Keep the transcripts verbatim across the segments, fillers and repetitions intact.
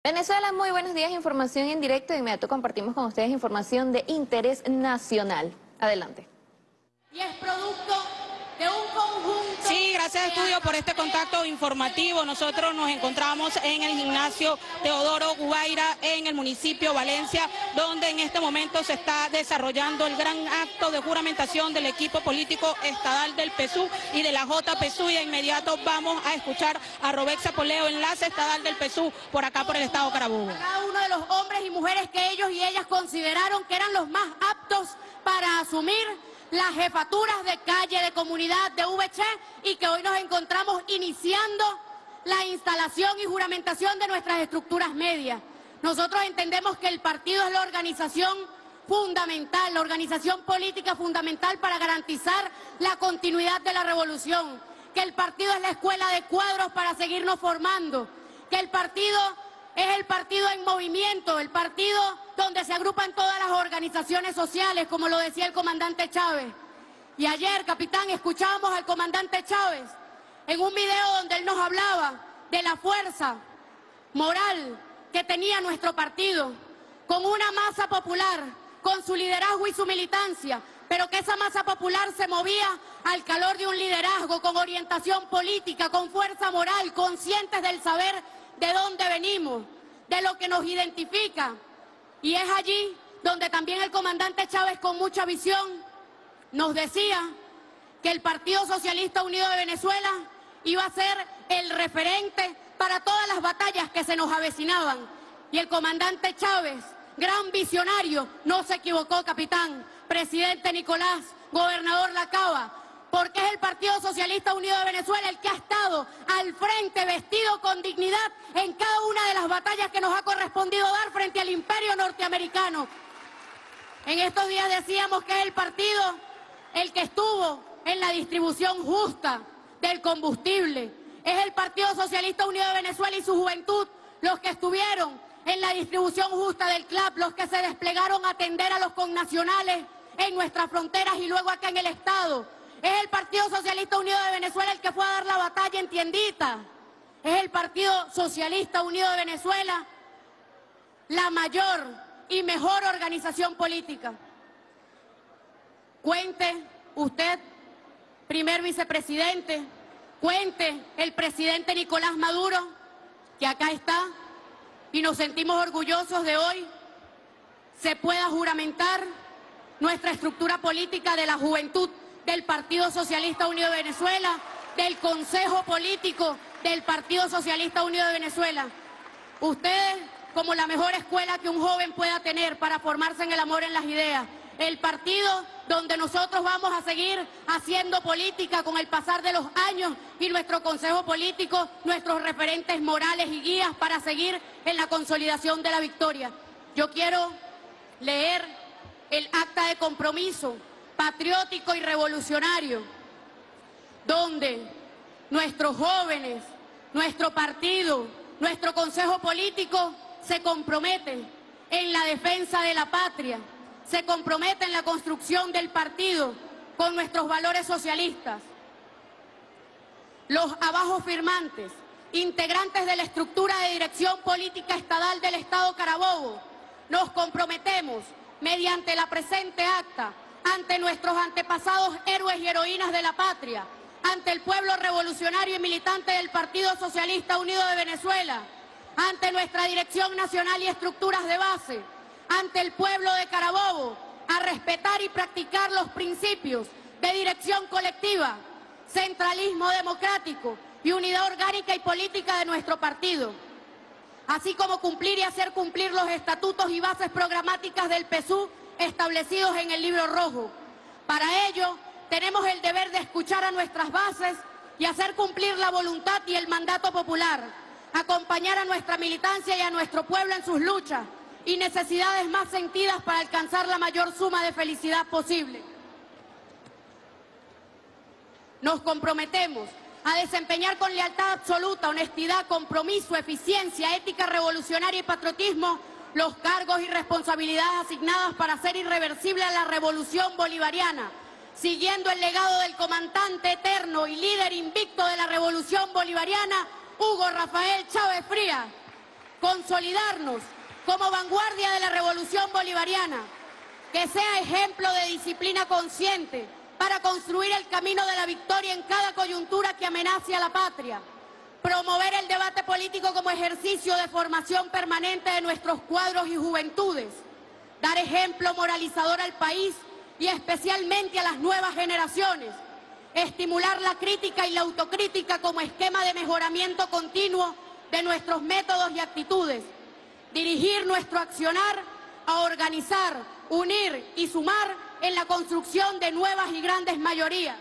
Venezuela, muy buenos días, información en directo. De inmediato compartimos con ustedes información de interés nacional. Adelante. Y es producto de un conjunto... Sí, gracias Estudio por este contacto informativo. Nosotros nos encontramos en el gimnasio Teodoro Guaira en el municipio Valencia, donde en este momento se está desarrollando el gran acto de juramentación del equipo político estadal del P S U V y de la J P S U, y de inmediato vamos a escuchar a Robexa Poleo, enlace estadal del P S U, por acá por el estado Carabobo. Cada uno de los hombres y mujeres que ellos y ellas consideraron que eran los más aptos para asumir las jefaturas de calle, de comunidad, de V C, y que hoy nos encontramos iniciando la instalación y juramentación de nuestras estructuras medias. Nosotros entendemos que el partido es la organización fundamental, la organización política fundamental para garantizar la continuidad de la revolución, que el partido es la escuela de cuadros para seguirnos formando, que el partido es el partido en movimiento, el partido donde se agrupan todas las organizaciones sociales, como lo decía el comandante Chávez. Y ayer, capitán, escuchábamos al comandante Chávez en un video donde él nos hablaba de la fuerza moral que tenía nuestro partido, con una masa popular, con su liderazgo y su militancia, pero que esa masa popular se movía al calor de un liderazgo, con orientación política, con fuerza moral, conscientes del saber de dónde venimos, de lo que nos identifica. Y es allí donde también el comandante Chávez, con mucha visión, nos decía que el Partido Socialista Unido de Venezuela iba a ser el referente para todas las batallas que se nos avecinaban. Y el comandante Chávez, gran visionario, no se equivocó, capitán. Presidente Nicolás, gobernador Lacaba, porque es el Partido Socialista Unido de Venezuela el que ha estado al frente, vestido con dignidad, en cada una de las batallas que nos ha correspondido dar frente al imperio norteamericano. En estos días decíamos que es el partido el que estuvo en la distribución justa del combustible. Es el Partido Socialista Unido de Venezuela y su juventud los que estuvieron en la distribución justa del C L A P, los que se desplegaron a atender a los connacionales en nuestras fronteras y luego acá en el Estado. Es el Partido Socialista Unido de Venezuela el que fue a dar la batalla en Tiendita. Es el Partido Socialista Unido de Venezuela la mayor y mejor organización política. Cuente usted, primer vicepresidente, cuente el presidente Nicolás Maduro, que acá está, y nos sentimos orgullosos de hoy se pueda juramentar nuestra estructura política de la juventud del Partido Socialista Unido de Venezuela, del Consejo Político del Partido Socialista Unido de Venezuela. Ustedes, como la mejor escuela que un joven pueda tener para formarse en el amor, en las ideas. El partido donde nosotros vamos a seguir haciendo política con el pasar de los años, y nuestro Consejo Político, nuestros referentes morales y guías para seguir en la consolidación de la victoria. Yo quiero leer el acta de compromiso patriótico y revolucionario, donde nuestros jóvenes, nuestro partido, nuestro Consejo Político se comprometen en la defensa de la patria, se comprometen en la construcción del partido con nuestros valores socialistas. Los abajo firmantes, integrantes de la estructura de dirección política estadal del Estado Carabobo, nos comprometemos mediante la presente acta ante nuestros antepasados héroes y heroínas de la patria, ante el pueblo revolucionario y militante del Partido Socialista Unido de Venezuela, ante nuestra dirección nacional y estructuras de base, ante el pueblo de Carabobo, a respetar y practicar los principios de dirección colectiva, centralismo democrático y unidad orgánica y política de nuestro partido, así como cumplir y hacer cumplir los estatutos y bases programáticas del P S U establecidos en el Libro Rojo. Para ello, tenemos el deber de escuchar a nuestras bases y hacer cumplir la voluntad y el mandato popular, acompañar a nuestra militancia y a nuestro pueblo en sus luchas y necesidades más sentidas para alcanzar la mayor suma de felicidad posible. Nos comprometemos a desempeñar con lealtad absoluta, honestidad, compromiso, eficiencia, ética revolucionaria y patriotismo los cargos y responsabilidades asignadas para hacer irreversible a la revolución bolivariana, siguiendo el legado del comandante eterno y líder invicto de la revolución bolivariana, Hugo Rafael Chávez Frías. consolidarnos como vanguardia de la revolución bolivariana, que sea ejemplo de disciplina consciente para construir el camino de la victoria en cada coyuntura que amenace a la patria, promover el debate político como ejercicio de formación permanente de nuestros cuadros y juventudes, dar ejemplo moralizador al país y especialmente a las nuevas generaciones, estimular la crítica y la autocrítica como esquema de mejoramiento continuo de nuestros métodos y actitudes, dirigir nuestro accionar a organizar, unir y sumar en la construcción de nuevas y grandes mayorías,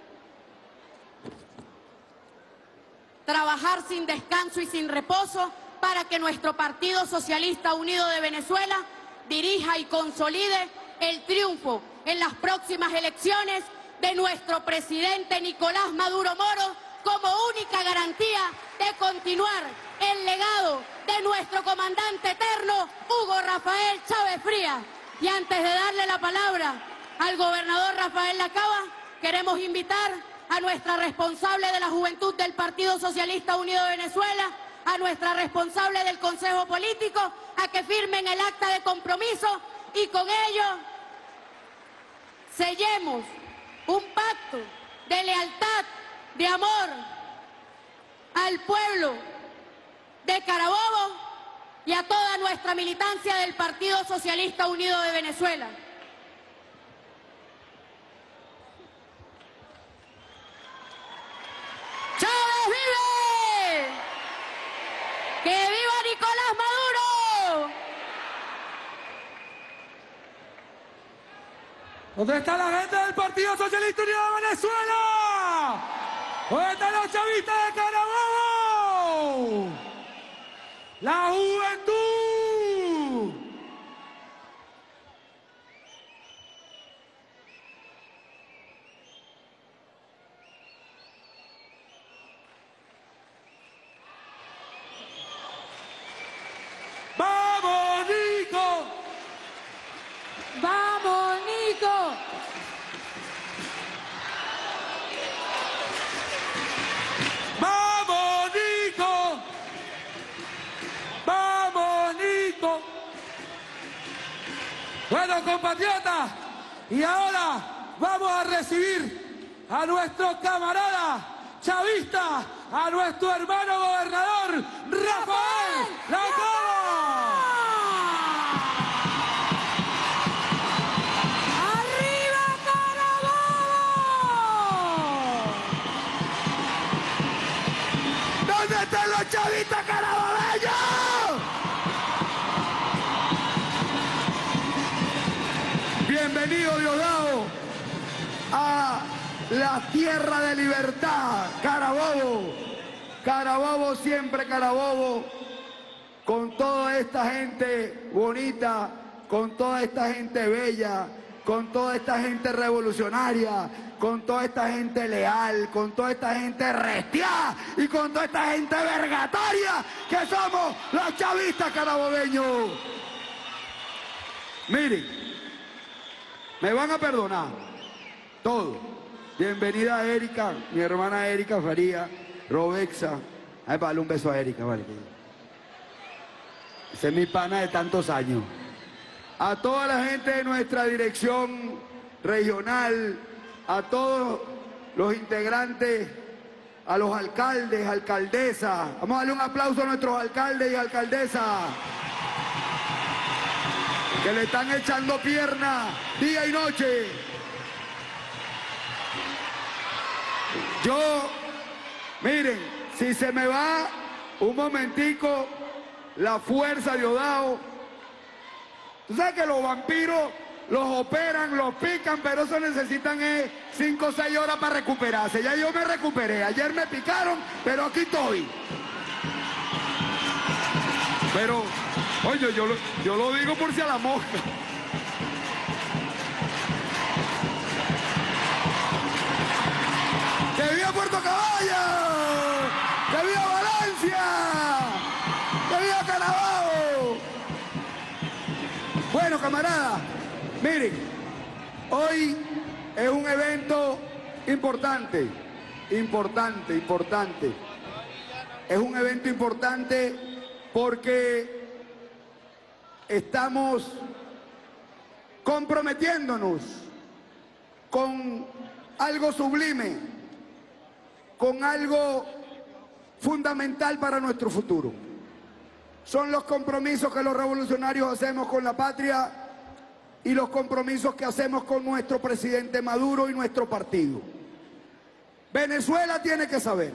trabajar sin descanso y sin reposo para que nuestro Partido Socialista Unido de Venezuela dirija y consolide el triunfo en las próximas elecciones de nuestro presidente Nicolás Maduro Moro como única garantía de continuar el legado de nuestro comandante eterno Hugo Rafael Chávez Frías. Y antes de darle la palabra al gobernador Rafael Lacaba, queremos invitar a nuestra responsable de la juventud del Partido Socialista Unido de Venezuela, a nuestra responsable del Consejo Político, a que firmen el acta de compromiso y con ello sellemos un pacto de lealtad, de amor al pueblo de Carabobo y a toda nuestra militancia del Partido Socialista Unido de Venezuela. ¡Chávez vive! ¡Que viva Nicolás Maduro! ¿Dónde está la gente del Partido Socialista Unido de Venezuela? ¿Dónde están los chavistas de Carabobo? ¡La juventud! ¡Vamos, Nico! ¡Vamos, Nico! ¡Vamos, Nico! ¡Vamos, Nico! Bueno, compatriotas, y ahora vamos a recibir a nuestro camarada chavista, a nuestro hermano gobernador, Rafael Lacaba. ¿Dónde están los chavistas carabobeños? Bienvenido, Diosdado, a la tierra de libertad, Carabobo. Carabobo, siempre Carabobo, con toda esta gente bonita, con toda esta gente bella, con toda esta gente revolucionaria, con toda esta gente leal, con toda esta gente restiada y con toda esta gente vergataria que somos los chavistas carabobeños. Miren, me van a perdonar todo. Bienvenida a Erika, mi hermana Erika Faría, Robexa. Ay, vale, un beso a Erika, vale. Esa es mi pana de tantos años. A toda la gente de nuestra dirección regional, a todos los integrantes, a los alcaldes, alcaldesas. Vamos a darle un aplauso a nuestros alcaldes y alcaldesas que le están echando pierna día y noche. Yo, miren, si se me va un momentico la fuerza de Diosdado, tú sabes que los vampiros los operan, los pican, pero eso necesitan eh, cinco o seis horas para recuperarse. Ya yo me recuperé, ayer me picaron, pero aquí estoy. Pero, oye, yo lo, yo lo digo por si a la mosca. ¡Que viva Puerto Caballo! ¡Que viva Valencia! ¡Que viva Carabobo! Bueno, camaradas, miren, hoy es un evento importante, importante, importante. Es un evento importante porque estamos comprometiéndonos con algo sublime, con algo fundamental para nuestro futuro. Son los compromisos que los revolucionarios hacemos con la patria y los compromisos que hacemos con nuestro presidente Maduro y nuestro partido. Venezuela tiene que saber,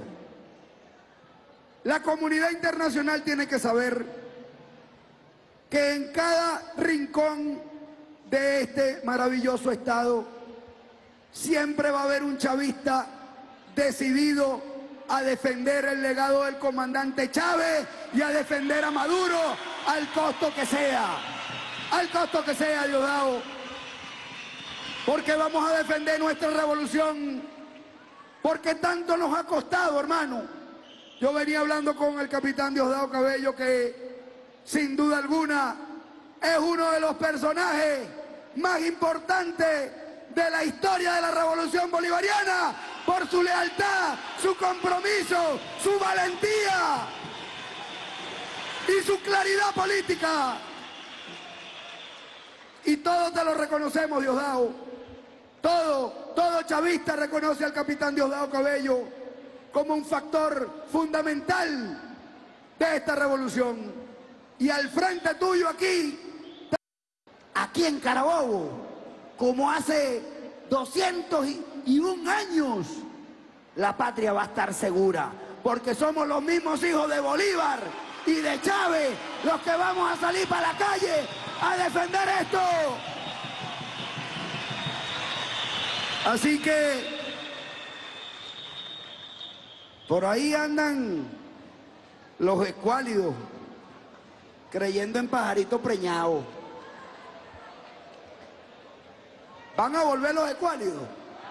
la comunidad internacional tiene que saber que en cada rincón de este maravilloso estado siempre va a haber un chavista decidido a defender el legado del comandante Chávez y a defender a Maduro al costo que sea, al costo que sea, Diosdado, porque vamos a defender nuestra revolución, porque tanto nos ha costado, hermano. Yo venía hablando con el capitán Diosdado Cabello, que sin duda alguna es uno de los personajes más importantes de la historia de la revolución bolivariana, por su lealtad, su compromiso, su valentía y su claridad política. Y todos te lo reconocemos, Diosdado. Todo, todo chavista reconoce al capitán Diosdado Cabello como un factor fundamental de esta revolución. Y al frente tuyo aquí, aquí en Carabobo, como hace doscientos y un años, la patria va a estar segura, porque somos los mismos hijos de Bolívar y de Chávez los que vamos a salir para la calle a defender esto. Así que por ahí andan los escuálidos creyendo en pajaritos preñados. ¿Van a volver los escuálidos?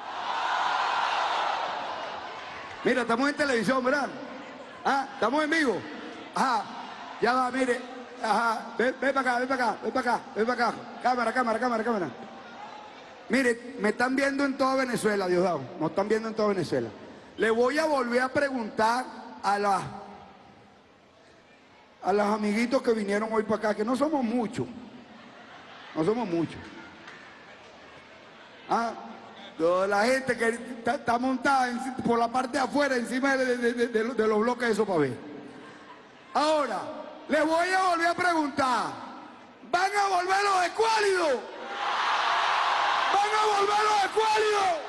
Mira, estamos en televisión, ¿verdad? Ah, estamos en vivo. Ajá, ya va, mire. Ajá, ven, ven para acá, ven para acá, ven para acá, ven para acá. Cámara, cámara, cámara, cámara. Mire, me están viendo en toda Venezuela, Diosdado. Nos están viendo en toda Venezuela. Le voy a volver a preguntar a las a los amiguitos que vinieron hoy para acá, que no somos muchos. No somos muchos. Ah, toda la gente que está, está montada en, por la parte de afuera, encima de, de, de, de, de los bloques de Sopabé. Ahora, les voy a volver a preguntar, ¿van a volver los escuálidos? ¿Van a volver los escuálidos?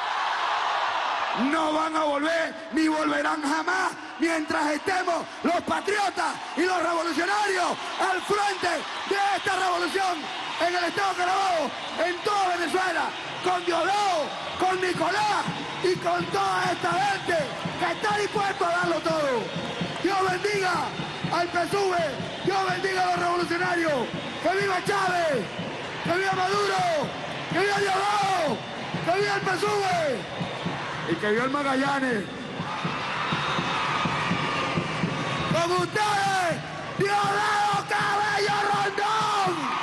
No van a volver, ni volverán jamás, mientras estemos los patriotas y los revolucionarios al frente de esta revolución en el estado de Carabobo, en toda Venezuela, con Diosdado, con Nicolás y con toda esta gente que está dispuesta a darlo todo. Dios bendiga al P S U V, Dios bendiga a los revolucionarios, que viva Chávez, que viva Maduro, que viva Diosdado, que viva el P S U V y que viva el Magallanes. Con ustedes, Diosdado Cabello Rondón.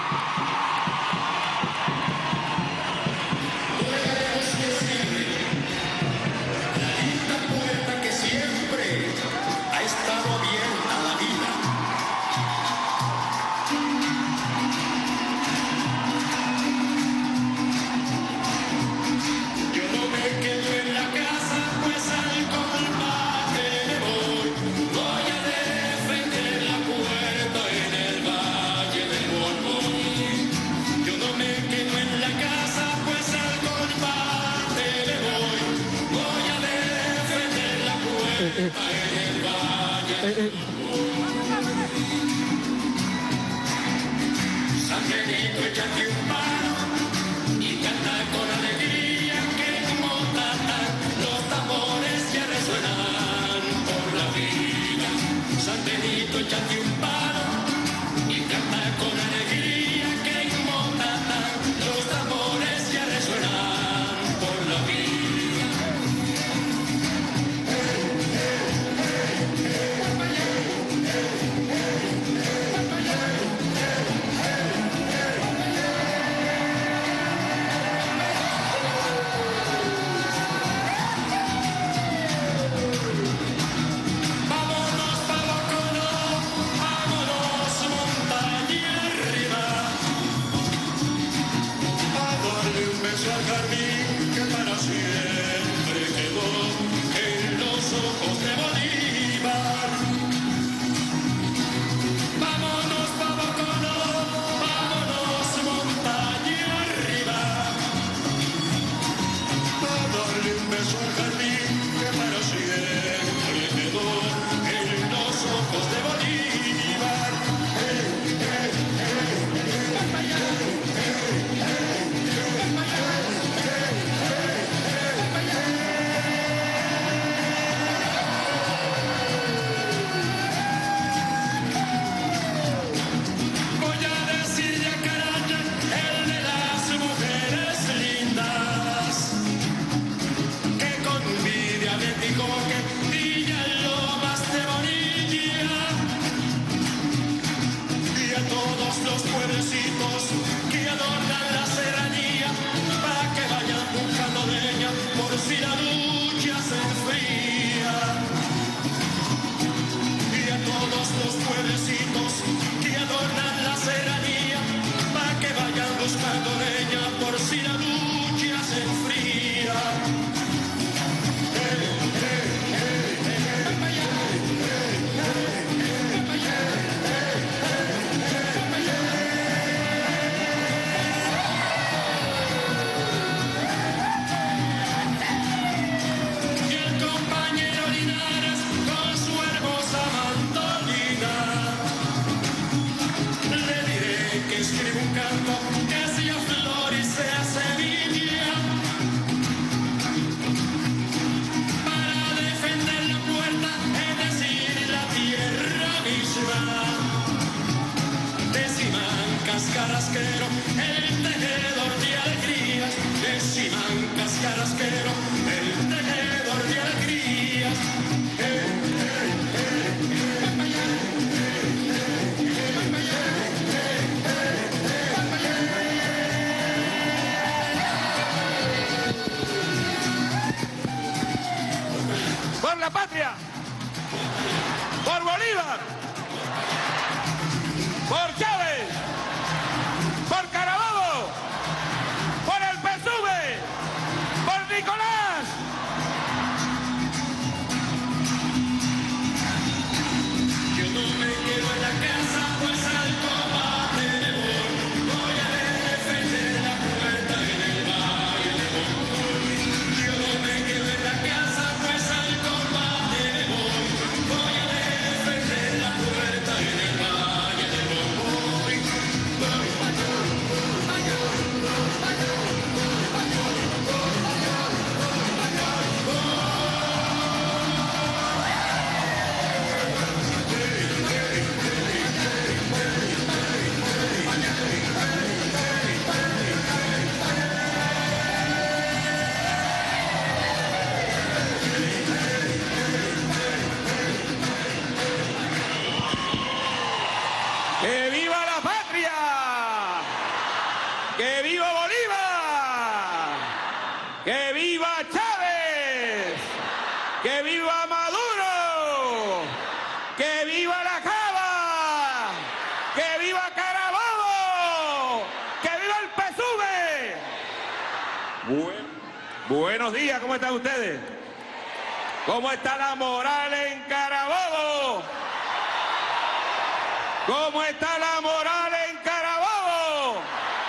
Santiaguito, échate un palo y canta con alegría, que como tatan los tambores ya resuenan por la vida. Santiaguito, échate un palo y canta con alegría, que como tatan los tambores ya resuenan por la vida. todos los pueblecitos que adornan la serranía, para que vayan buscando leña por si la lucha se enfría. Y a todos los pueblecitos que adornan la serranía, para que vayan buscando leña por si la lucha se enfría. Escribe un canto que sea flor y sea semilla, para defender la puerta, es decir, la tierra misma. De Simancas Carrasquero, el tejedor de alegrías. De Simancas Carrasquero, el tejedor de alegrías. Eh, eh, eh, eh, por la patria, por Bolívar, por Chávez, por Carabobo, por el P S U V, por Nicolás. Yo no me quedo en la casa, pues al combate me voy. Voy a defender la puerta en el valle de Bongoy. Yo no me quedo en la casa, pues al combate me voy. Voy a defender la puerta en el valle de Bongoy. ¡Que viva la patria! ¡Que viva Bolívar! ¡Que viva Chávez! ¡Que viva Maduro! ¡Que viva la Java! ¡Que viva Carabobo! ¡Que viva el P S U V! Buen- buenos días, ¿cómo están ustedes? ¿Cómo está la moral en Carabobo? ¿Cómo está la moral en Carabobo?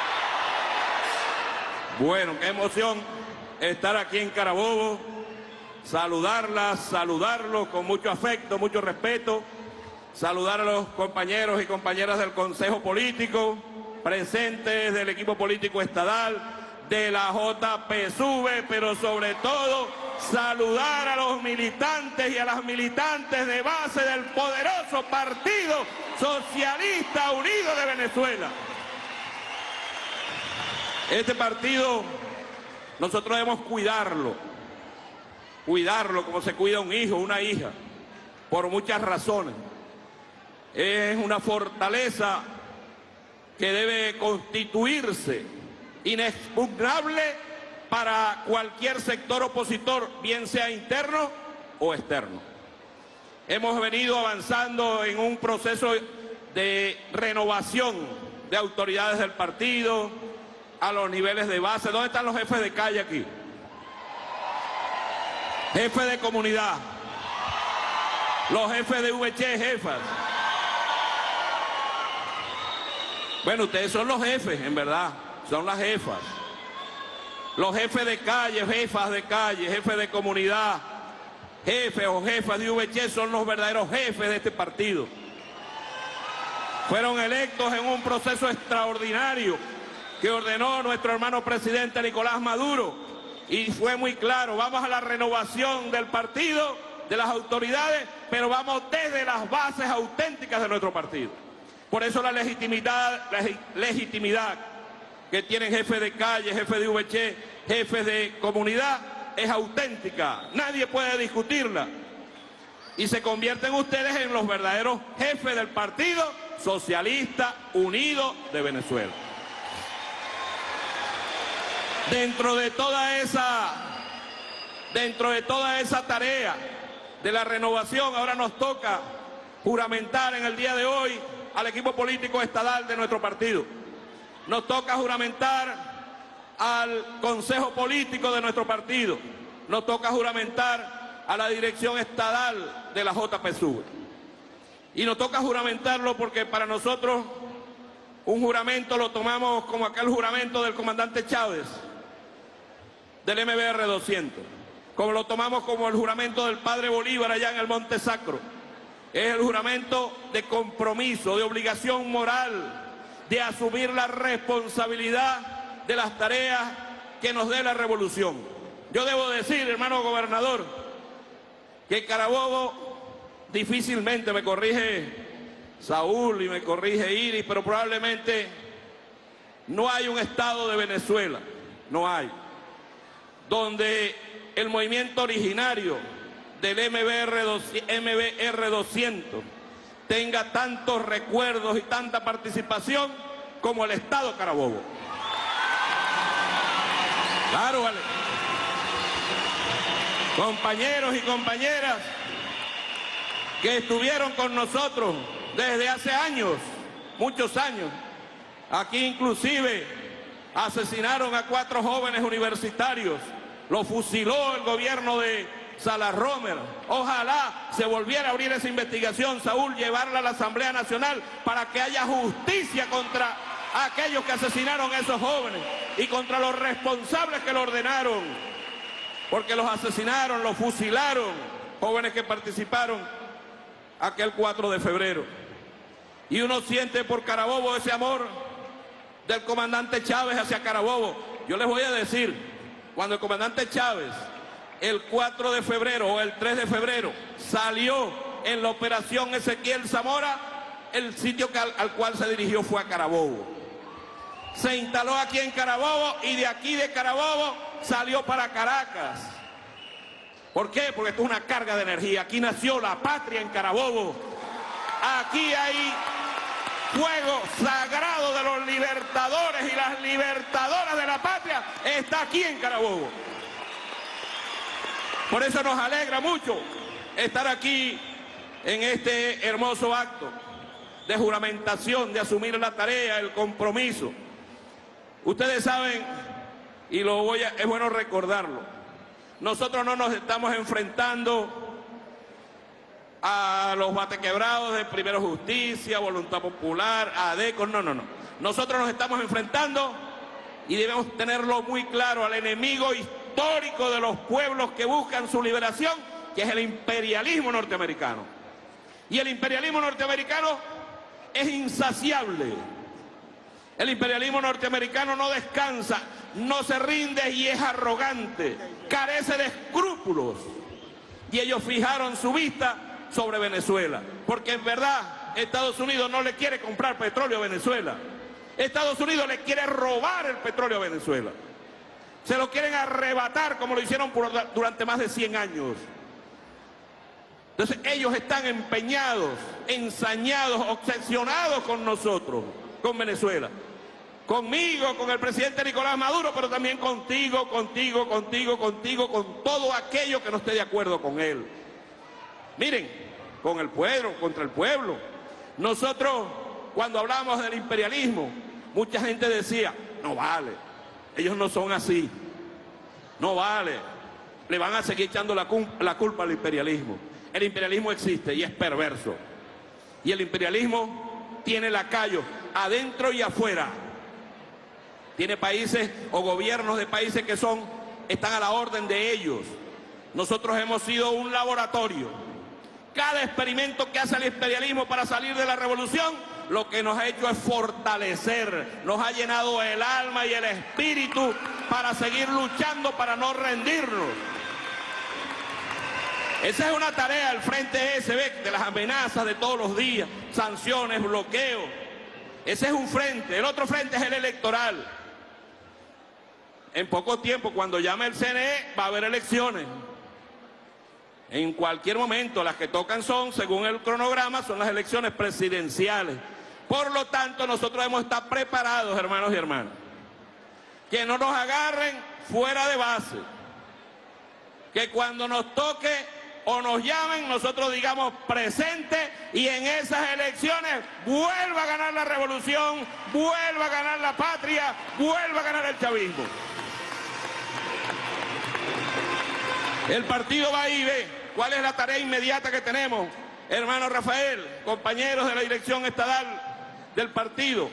Bueno, qué emoción estar aquí en Carabobo, saludarlas, saludarlos con mucho afecto, mucho respeto, saludar a los compañeros y compañeras del Consejo Político, presentes del equipo político estadal, de la J P S U V, pero sobre todo saludar a los militantes y a las militantes de base del poderoso Partido Socialista Unido de Venezuela. Este partido nosotros debemos cuidarlo, cuidarlo como se cuida un hijo, una hija, por muchas razones. Es una fortaleza que debe constituirse inexpugnable para cualquier sector opositor, bien sea interno o externo. Hemos venido avanzando en un proceso de renovación de autoridades del partido a los niveles de base. ¿Dónde están los jefes de calle aquí? Jefes de comunidad, los jefes de V Che, jefas. Bueno, ustedes son los jefes, en verdad, son las jefas. Los jefes de calle, jefas de calle, jefes de comunidad, jefes o jefas de V Che son los verdaderos jefes de este partido. Fueron electos en un proceso extraordinario que ordenó nuestro hermano presidente Nicolás Maduro, y fue muy claro: vamos a la renovación del partido, de las autoridades, pero vamos desde las bases auténticas de nuestro partido. Por eso la legitimidad, la legitimidad que tienen jefes de calle, jefes de V Che, jefes de comunidad, es auténtica, nadie puede discutirla. Y se convierten ustedes en los verdaderos jefes del partido Socialista Unido de Venezuela. Dentro de toda esa, dentro de toda esa tarea de la renovación, ahora nos toca juramentar en el día de hoy al equipo político estadal de nuestro partido. Nos toca juramentar al Consejo Político de nuestro partido. Nos toca juramentar a la dirección estadal de la J P S U V. Y nos toca juramentarlo porque para nosotros un juramento lo tomamos como aquel juramento del comandante Chávez, del M B R doscientos, como lo tomamos como el juramento del padre Bolívar allá en el Monte Sacro. Es el juramento de compromiso, de obligación moral, de asumir la responsabilidad de las tareas que nos dé la revolución. Yo debo decir, hermano gobernador, que Carabobo difícilmente, me corrige Saúl y me corrige Iris, pero probablemente no hay un estado de Venezuela, no hay, donde el movimiento originario del M B R doscientos tenga tantos recuerdos y tanta participación como el estado Carabobo. Claro, vale. Compañeros y compañeras que estuvieron con nosotros desde hace años, muchos años. Aquí inclusive asesinaron a cuatro jóvenes universitarios, los fusiló el gobierno de Salas Romer. Ojalá se volviera a abrir esa investigación, Saúl, llevarla a la Asamblea Nacional para que haya justicia contra aquellos que asesinaron a esos jóvenes y contra los responsables que lo ordenaron, porque los asesinaron, los fusilaron, jóvenes que participaron aquel cuatro de febrero. Y uno siente por Carabobo ese amor del comandante Chávez hacia Carabobo. Yo les voy a decir, cuando el comandante Chávez el cuatro de febrero o el tres de febrero salió en la operación Ezequiel Zamora, el sitio al, al cual se dirigió fue a Carabobo. Se instaló aquí en Carabobo y de aquí de Carabobo salió para Caracas. ¿Por qué? Porque esto es una carga de energía. Aquí nació la patria en Carabobo. Aquí hay fuego sagrado de los libertadores y las libertadoras de la patria. Está aquí en Carabobo. Por eso nos alegra mucho estar aquí en este hermoso acto de juramentación, de asumir la tarea, el compromiso. Ustedes saben, y lo voy a, es bueno recordarlo, nosotros no nos estamos enfrentando a los batequebrados de Primero Justicia, Voluntad Popular, a ADECO, no, no, no. Nosotros nos estamos enfrentando, y debemos tenerlo muy claro, al enemigo histórico de los pueblos que buscan su liberación, que es el imperialismo norteamericano. Y el imperialismo norteamericano es insaciable. El imperialismo norteamericano no descansa, no se rinde y es arrogante, carece de escrúpulos. Y ellos fijaron su vista sobre Venezuela, porque en verdad Estados Unidos no le quiere comprar petróleo a Venezuela. Estados Unidos le quiere robar el petróleo a Venezuela. Se lo quieren arrebatar como lo hicieron por, durante más de cien años. Entonces ellos están empeñados, ensañados, obsesionados con nosotros, con Venezuela. Conmigo, con el presidente Nicolás Maduro, pero también contigo, contigo, contigo, contigo, con todo aquello que no esté de acuerdo con él. Miren, con el pueblo, contra el pueblo. Nosotros, cuando hablamos del imperialismo, mucha gente decía, no vale, ellos no son así, no vale, le van a seguir echando la, la culpa al imperialismo. El imperialismo existe y es perverso. Y el imperialismo tiene lacayos adentro y afuera. Tiene países o gobiernos de países que son, están a la orden de ellos. Nosotros hemos sido un laboratorio. Cada experimento que hace el imperialismo para salir de la revolución, lo que nos ha hecho es fortalecer, nos ha llenado el alma y el espíritu para seguir luchando, para no rendirnos. Esa es una tarea del Frente S B, de las amenazas de todos los días, sanciones, bloqueos. Ese es un frente. El otro frente es el electoral. En poco tiempo, cuando llame el C N E, va a haber elecciones. En cualquier momento, las que tocan son, según el cronograma, son las elecciones presidenciales. Por lo tanto, nosotros debemos estar preparados, hermanos y hermanas. Que no nos agarren fuera de base. Que cuando nos toque o nos llamen, nosotros digamos presente y en esas elecciones vuelva a ganar la revolución, vuelva a ganar la patria, vuelva a ganar el chavismo. El partido va ahí, ve cuál es la tarea inmediata que tenemos. Hermano Rafael, compañeros de la dirección estatal del partido,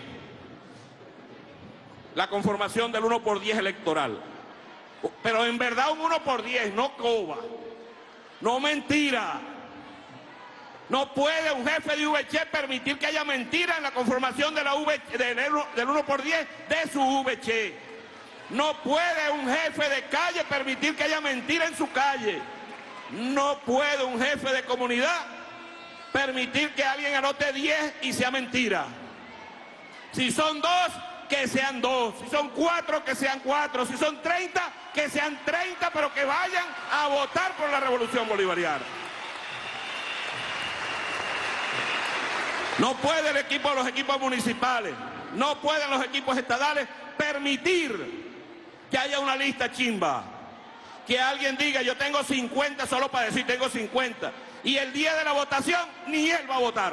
la conformación del uno por diez electoral. Pero en verdad un uno por diez, no coba, no mentira. No puede un jefe de V C permitir que haya mentira en la conformación de la v, del, del uno por diez de su V C. No puede un jefe de calle permitir que haya mentira en su calle. No puede un jefe de comunidad permitir que alguien anote diez y sea mentira. Si son dos, que sean dos. Si son cuatro, que sean cuatro. Si son treinta, que sean treinta, pero que vayan a votar por la revolución bolivariana. No puede el equipo, los equipos municipales, no pueden los equipos estatales permitir que haya una lista chimba. Que alguien diga, yo tengo cincuenta solo para decir tengo cincuenta. Y el día de la votación, ni él va a votar.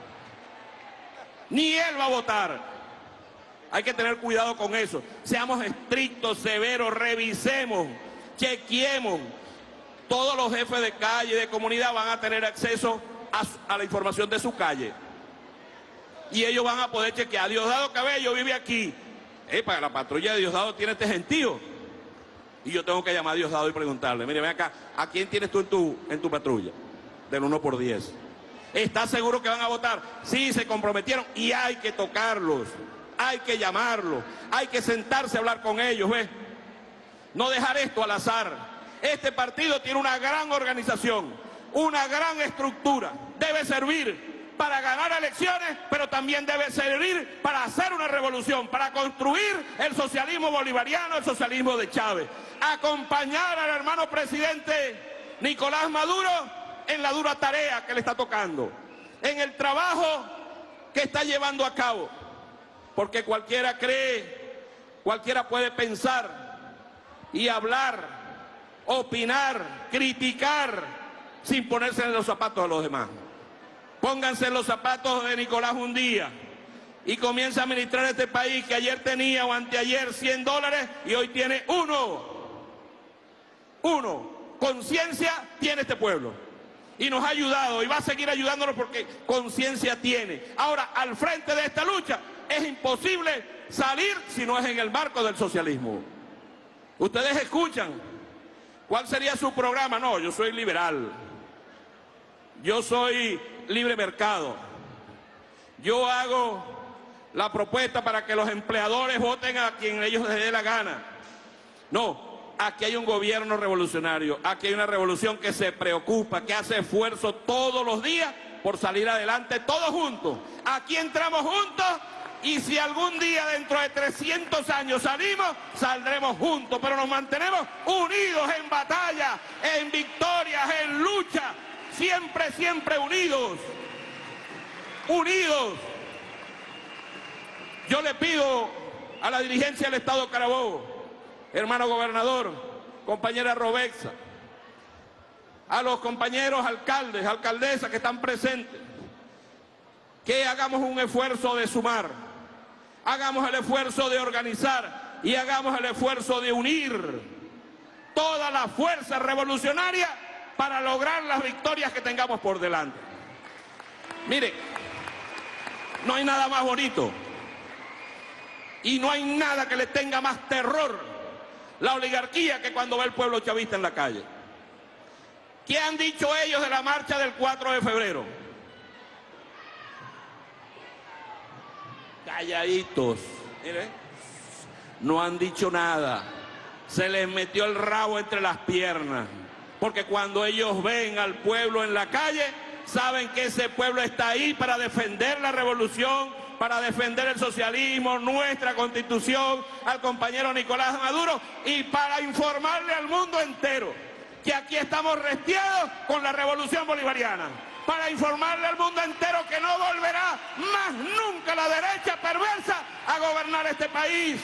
Ni él va a votar. Hay que tener cuidado con eso. Seamos estrictos, severos, revisemos, chequeemos. Todos los jefes de calle, de comunidad van a tener acceso a, a la información de su calle. Y ellos van a poder chequear. Diosdado Cabello vive aquí. Epa, la patrulla de Diosdado tiene este gentío. Y yo tengo que llamar a Diosdado y preguntarle, mire, ven acá, ¿a quién tienes tú en tu, en tu patrulla? Del uno por diez. ¿Estás seguro que van a votar? Sí, se comprometieron y hay que tocarlos. Hay que llamarlos, hay que sentarse a hablar con ellos, ¿ves? No dejar esto al azar. Este partido tiene una gran organización, una gran estructura. Debe servir para ganar elecciones, pero también debe servir para hacer una revolución, para construir el socialismo bolivariano, el socialismo de Chávez. Acompañar al hermano presidente Nicolás Maduro en la dura tarea que le está tocando, en el trabajo que está llevando a cabo. Porque cualquiera cree, cualquiera puede pensar y hablar, opinar, criticar, sin ponerse en los zapatos de los demás. Pónganse en los zapatos de Nicolás un día y comienza a administrar este país que ayer tenía o anteayer cien dólares y hoy tiene uno. Uno. Conciencia tiene este pueblo. Y nos ha ayudado y va a seguir ayudándonos porque conciencia tiene. Ahora, al frente de esta lucha, es imposible salir si no es en el marco del socialismo. Ustedes escuchan, ¿cuál sería su programa? No, yo soy liberal. Yo soy libre mercado. Yo hago la propuesta para que los empleadores voten a quien ellos les dé la gana. No, aquí hay un gobierno revolucionario, aquí hay una revolución que se preocupa, que hace esfuerzo todos los días por salir adelante, todos juntos. Aquí entramos juntos. Y si algún día dentro de trescientos años salimos, saldremos juntos, pero nos mantenemos unidos en batalla, en victorias, en lucha, siempre, siempre unidos, unidos. Yo le pido a la dirigencia del Estado Carabobo, hermano gobernador, compañera Robexa, a los compañeros alcaldes, alcaldesas que están presentes, que hagamos un esfuerzo de sumar. Hagamos el esfuerzo de organizar y hagamos el esfuerzo de unir toda la fuerza revolucionaria para lograr las victorias que tengamos por delante. Mire, no hay nada más bonito y no hay nada que le tenga más terror la oligarquía que cuando ve el pueblo chavista en la calle. ¿Qué han dicho ellos de la marcha del cuatro de febrero? Calladitos, mire, no han dicho nada, se les metió el rabo entre las piernas, porque cuando ellos ven al pueblo en la calle, saben que ese pueblo está ahí para defender la revolución, para defender el socialismo, nuestra constitución, al compañero Nicolás Maduro y para informarle al mundo entero que aquí estamos restiados con la revolución bolivariana. para informarle al mundo entero que no volverá más nunca la derecha perversa a gobernar este país.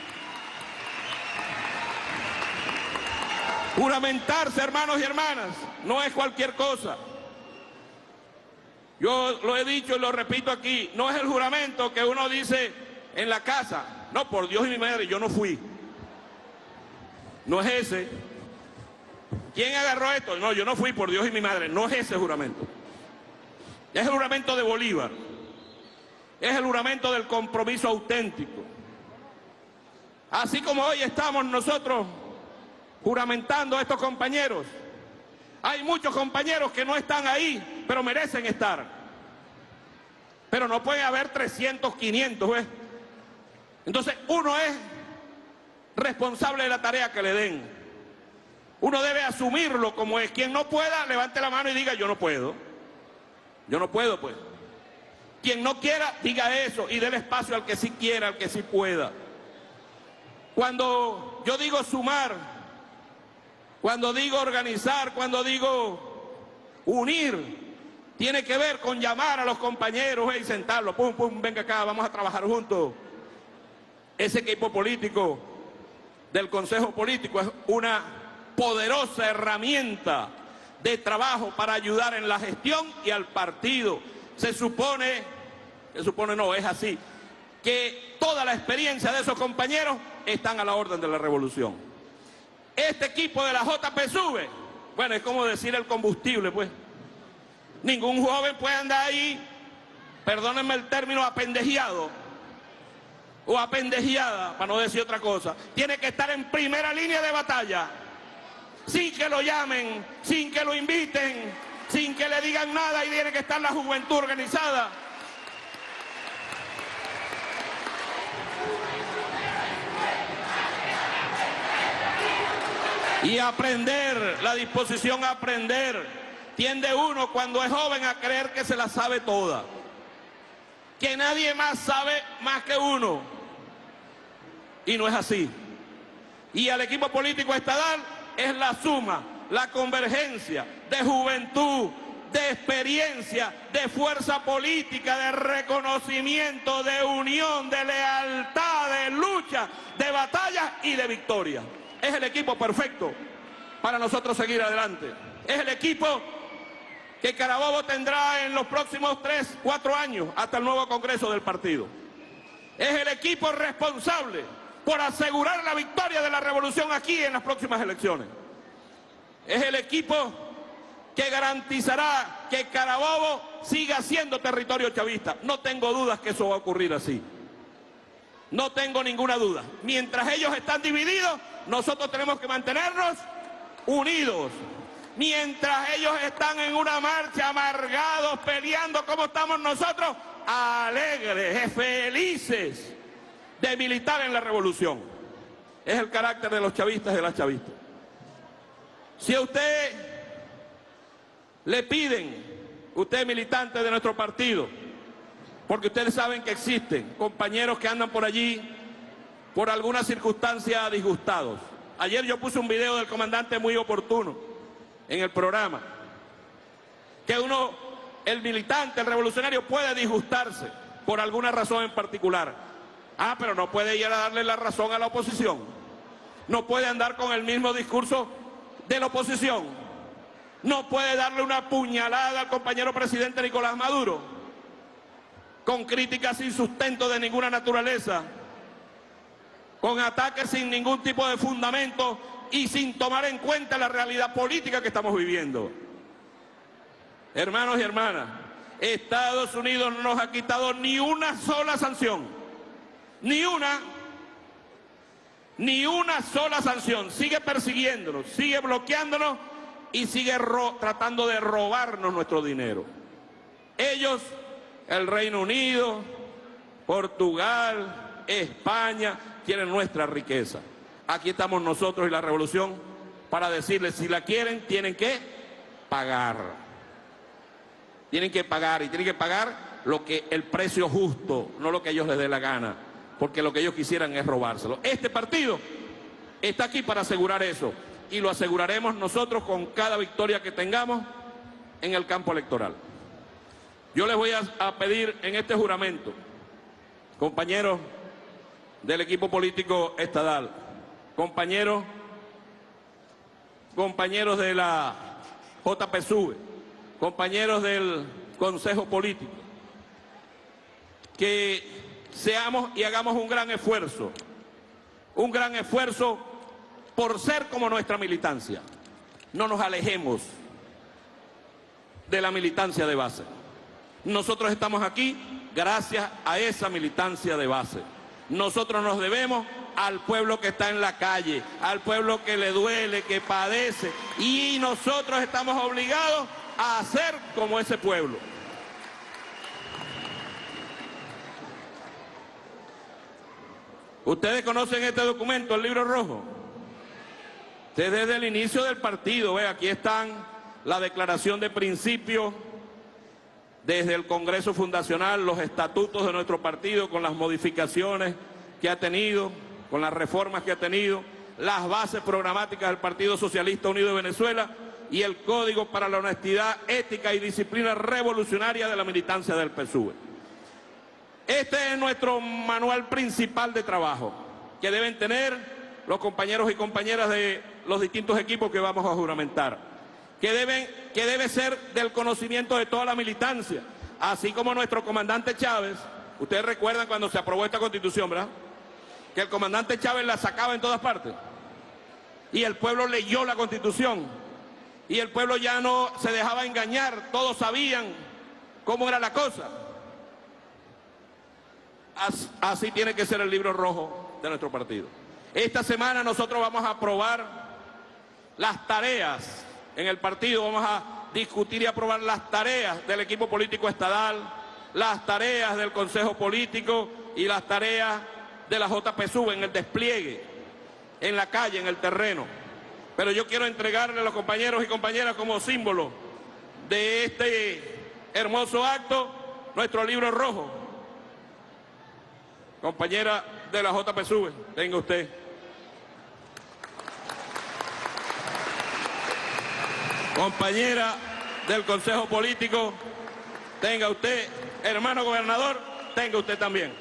Juramentarse, hermanos y hermanas, no es cualquier cosa. Yo lo he dicho y lo repito aquí, no es el juramento que uno dice en la casa, no, por Dios y mi madre, yo no fui. No es ese. ¿Quién agarró esto? No, yo no fui, por Dios y mi madre. No es ese juramento. Es el juramento de Bolívar. Es el juramento del compromiso auténtico. Así como hoy estamos nosotros juramentando a estos compañeros, hay muchos compañeros que no están ahí, pero merecen estar. Pero no puede haber trescientos, quinientos, ¿ves? Entonces uno es responsable de la tarea que le den. Uno debe asumirlo como es. Quien no pueda, levante la mano y diga, yo no puedo. Yo no puedo, pues. Quien no quiera, diga eso y déle espacio al que sí quiera, al que sí pueda. Cuando yo digo sumar, cuando digo organizar, cuando digo unir, tiene que ver con llamar a los compañeros y sentarlos. Pum, pum, venga acá, vamos a trabajar juntos. Ese equipo político del Consejo Político es una poderosa herramienta de trabajo para ayudar en la gestión y al partido. Se supone, se supone no, es así, que toda la experiencia de esos compañeros están a la orden de la revolución. Este equipo de la J P sube, bueno, es como decir el combustible, pues. Ningún joven puede andar ahí, perdónenme el término, apendejeado o apendejeada, para no decir otra cosa. Tiene que estar en primera línea de batalla, sin que lo llamen, sin que lo inviten, sin que le digan nada, y tiene que estar la juventud organizada. Y aprender, la disposición a aprender. Tiende uno cuando es joven a creer que se la sabe toda, que nadie más sabe más que uno, y no es así. Y al equipo político estatal es la suma, la convergencia de juventud, de experiencia, de fuerza política, de reconocimiento, de unión, de lealtad, de lucha, de batalla y de victoria. Es el equipo perfecto para nosotros seguir adelante. Es el equipo que Carabobo tendrá en los próximos tres, cuatro años hasta el nuevo Congreso del partido. Es el equipo responsable por asegurar la victoria de la revolución aquí en las próximas elecciones. Es el equipo que garantizará que Carabobo siga siendo territorio chavista. No tengo dudas que eso va a ocurrir así. No tengo ninguna duda. Mientras ellos están divididos, nosotros tenemos que mantenernos unidos. Mientras ellos están en una marcha amargados, peleando como estamos nosotros, alegres, felices de militar en la revolución. Es el carácter de los chavistas y de las chavistas. Si a usted le piden, usted militante de nuestro partido, porque ustedes saben que existen compañeros que andan por allí por alguna circunstancia disgustados. Ayer yo puse un video del comandante muy oportuno en el programa, que uno, el militante, el revolucionario, puede disgustarse por alguna razón en particular. Ah, pero no puede ir a darle la razón a la oposición. No puede andar con el mismo discurso de la oposición. No puede darle una puñalada al compañero presidente Nicolás Maduro, con críticas sin sustento de ninguna naturaleza, con ataques sin ningún tipo de fundamento y sin tomar en cuenta la realidad política que estamos viviendo. Hermanos y hermanas, Estados Unidos no nos ha quitado ni una sola sanción, ni una, ni una sola sanción. Sigue persiguiéndonos, sigue bloqueándonos y sigue tratando de robarnos nuestro dinero. Ellos, el Reino Unido, Portugal, España, quieren nuestra riqueza. Aquí estamos nosotros y la revolución para decirles, si la quieren, tienen que pagar. Tienen que pagar y tienen que pagar lo que el precio justo, no lo que a ellos les dé la gana, porque lo que ellos quisieran es robárselo. Este partido está aquí para asegurar eso y lo aseguraremos nosotros con cada victoria que tengamos en el campo electoral. Yo les voy a, a pedir en este juramento, compañeros del equipo político estadal, compañeros, compañeros de la J P S U V, compañeros del Consejo Político, que seamos y hagamos un gran esfuerzo, un gran esfuerzo por ser como nuestra militancia. No nos alejemos de la militancia de base. Nosotros estamos aquí gracias a esa militancia de base. Nosotros nos debemos al pueblo que está en la calle, al pueblo que le duele, que padece, y nosotros estamos obligados a ser como ese pueblo. Ustedes conocen este documento, el Libro Rojo. Desde el inicio del partido, ve, aquí están la declaración de principios, desde el Congreso Fundacional, los estatutos de nuestro partido con las modificaciones que ha tenido, con las reformas que ha tenido, las bases programáticas del Partido Socialista Unido de Venezuela y el Código para la Honestidad, Ética y Disciplina Revolucionaria de la Militancia del P S U V. Este es nuestro manual principal de trabajo que deben tener los compañeros y compañeras de los distintos equipos que vamos a juramentar, que, deben, que debe ser del conocimiento de toda la militancia, así como nuestro comandante Chávez. Ustedes recuerdan cuando se aprobó esta Constitución, ¿verdad?, que el comandante Chávez la sacaba en todas partes y el pueblo leyó la Constitución y el pueblo ya no se dejaba engañar, todos sabían cómo era la cosa. Así, así tiene que ser el Libro Rojo de nuestro partido. Esta semana nosotros vamos a aprobar las tareas en el partido, vamos a discutir y aprobar las tareas del equipo político estadal, las tareas del Consejo Político y las tareas de la J P S U V en el despliegue, en la calle, en el terreno. Pero yo quiero entregarle a los compañeros y compañeras como símbolo de este hermoso acto nuestro Libro Rojo. Compañera de la J P S U V, venga usted. Compañera del Consejo Político, tenga usted. Hermano gobernador, tenga usted también.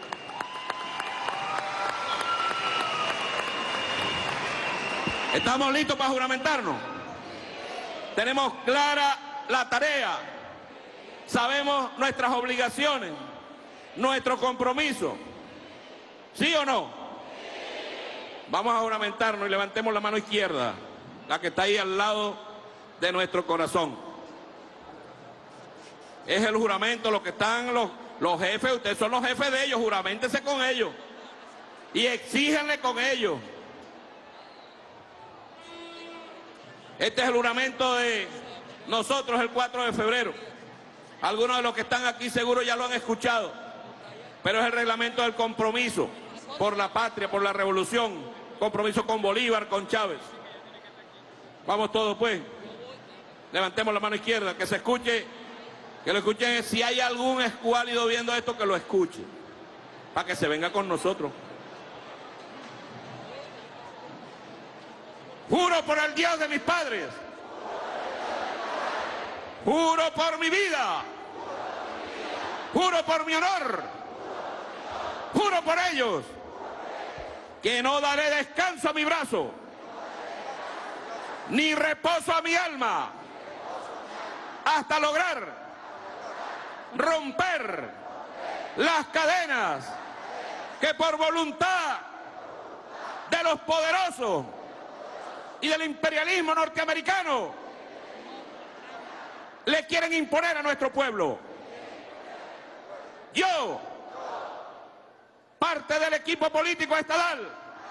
¿Estamos listos para juramentarnos? Tenemos clara la tarea, sabemos nuestras obligaciones, nuestro compromiso. ¿Sí o no? Vamos a juramentarnos y levantemos la mano izquierda, la que está ahí al lado de nuestro corazón. Es el juramento, los que están, los, los jefes, ustedes son los jefes de ellos, juramentense con ellos y exíjanle con ellos. Este es el juramento de nosotros el cuatro de febrero. Algunos de los que están aquí seguro ya lo han escuchado, pero es el reglamento del compromiso por la patria, por la revolución, compromiso con Bolívar, con Chávez. Vamos todos pues, levantemos la mano izquierda, que se escuche, que lo escuchen, si hay algún escuálido viendo esto, que lo escuche, para que se venga con nosotros. Juro por el Dios de mis padres, juro por mi vida, juro por mi honor, juro por ellos, que no daré descanso a mi brazo, ni reposo a mi alma, hasta lograr romper las cadenas que por voluntad de los poderosos y del imperialismo norteamericano le quieren imponer a nuestro pueblo. Yo, parte del equipo político estadal,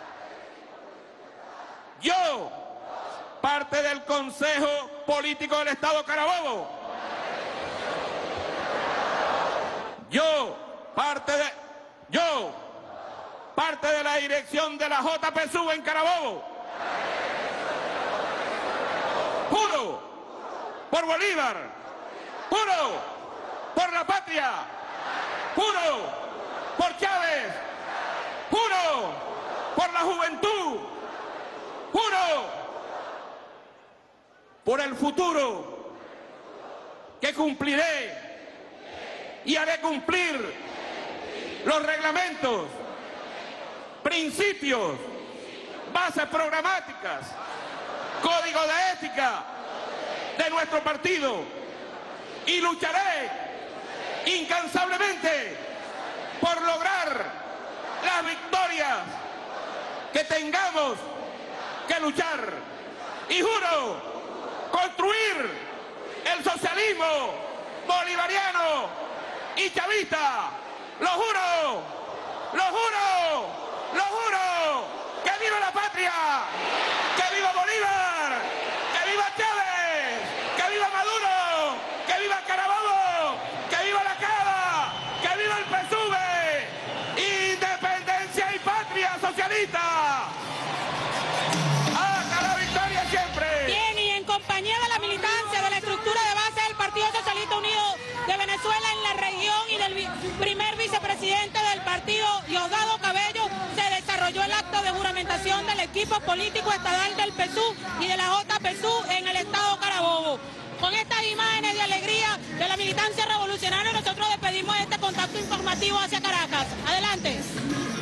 yo, parte del Consejo Político del Estado Carabobo, yo, parte de, yo, parte de la dirección de la J P S U V en Carabobo, juro por Bolívar, juro por la patria, juro por Chávez, juro por la juventud, juro por el futuro que cumpliré y haré cumplir los reglamentos, principios, bases programáticas, código de ética de nuestro partido y lucharé incansablemente por lograr las victorias que tengamos que luchar. Y juro construir el socialismo bolivariano y chavista. ¡Lo juro! ¡Lo juro! ¡Lo juro! ¡Que viva la patria! ¡Que viva Bolívar! ¡Que viva Chávez! ¡Que viva Maduro! ¡Que viva Carabobo! ¡Que viva la Cava! ¡Que viva el P S U V! ¡Independencia y patria socialista! ¡Hasta la victoria siempre! Bien, y en compañía de la militancia de la estructura de base del Partido Socialista Unido de Venezuela en la región y del vi primer vicepresidente del partido, Diosdado Cabello, se desarrolló el acto de juramentación del equipo político estadal del P S U y de la J P S U en el estado Carabobo. Con estas imágenes de alegría de la militancia revolucionaria, nosotros despedimos este contacto informativo hacia Caracas. Adelante.